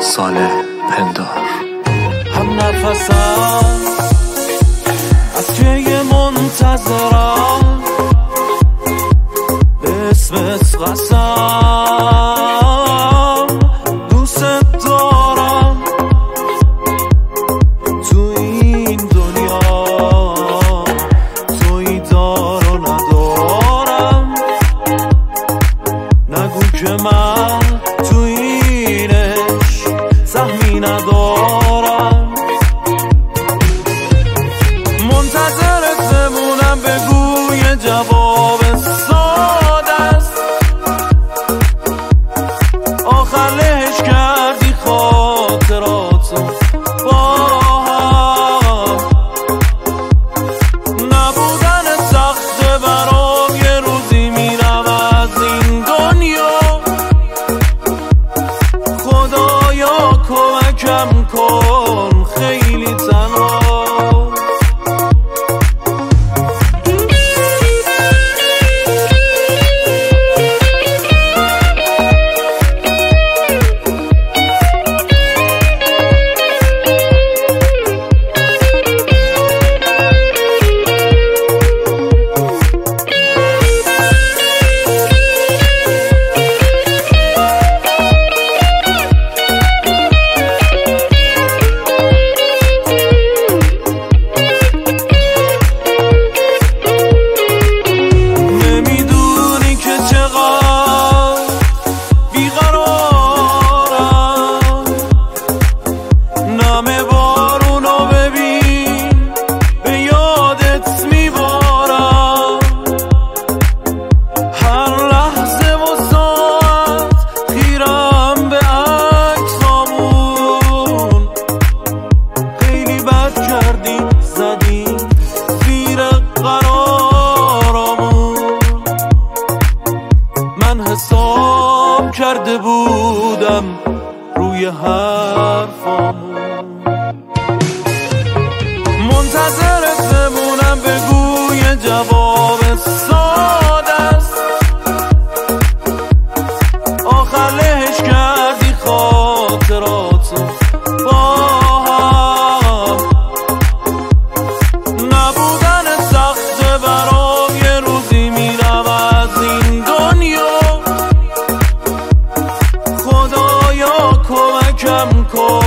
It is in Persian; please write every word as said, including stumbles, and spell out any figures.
صالح پندار. هم نفسم از که منتظرم، به اسمت قسم دوست دارم. تو این دنیا تویی دار و ندارم، نگو که من تو اینش سهمی ندارم. منتظرت بمونم بگو یه جواب ساده است، آخر لهش کردی خاطراتو با هم. نبودن سخته برام، یه روزی میرم از این دنیا. خدایا کمکم کن خیلی تنها. حساب کرده بودم روی حرفامون. منتظرت بمونم بگو یه جواب ساده است، آخر لهش کردی خاطراتو با هم. نبودن سخته برام، یه روزی میرم از این دنیا. خدایا کمکم کن